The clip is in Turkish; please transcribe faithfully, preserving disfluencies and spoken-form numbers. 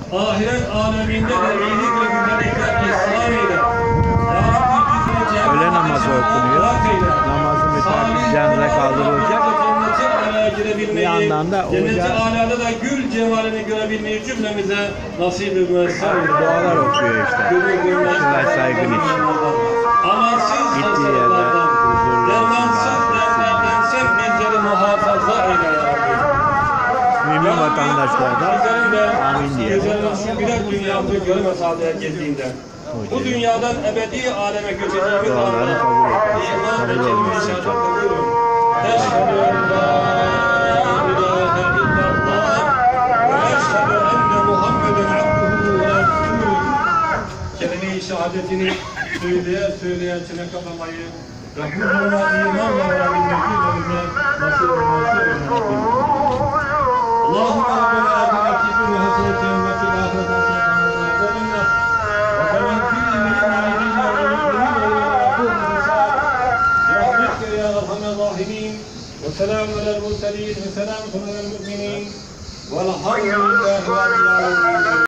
ahiret aleminde de iyilik ve güzellikler ihsan eyle. Öğle namazı okunuyor. Namazın müteakiblerine kaldırılacak. Bir yandan da Cennet-i Alâ'da da gül cemalini görebilmeyi cümlemize nasip-i müessar eyle. Dualar okuyor işte. Şılay Saygın için. Amansız Gittiği yerde hastalıklardan, huzurlu dermansız olsun. dertlerden sen bizleri muhafaza eyle ya Rabbi. Mümin vatandaşlardan amin diyelim. Bizlerin birer dünyamızı görmez hale geldiğinde. Bu dünyadan ebedi aleme göçeceğimiz Dualarını kabul etmesin. Kabul olmasın. Eşhedü en la ilahe illallah ve eşhedü enne Muhammeden abduhu ve resulüh. Kelime-i şehadetini söyleye söyleye çene kapamayı ve huzuruna imanla varabilmek üzerine nasip olması önemli. Allahümme Rabbena adına kibir haseneten ve fil ahireti haseneten ve azabinna ve tevekkül emirina ileyna ve mü'minina ila yakûmu saat birahmetke ya erhamer rahimin ve selamun alel murselin ve selamun alel mu'minin velhamdülillahi rabbil alemin.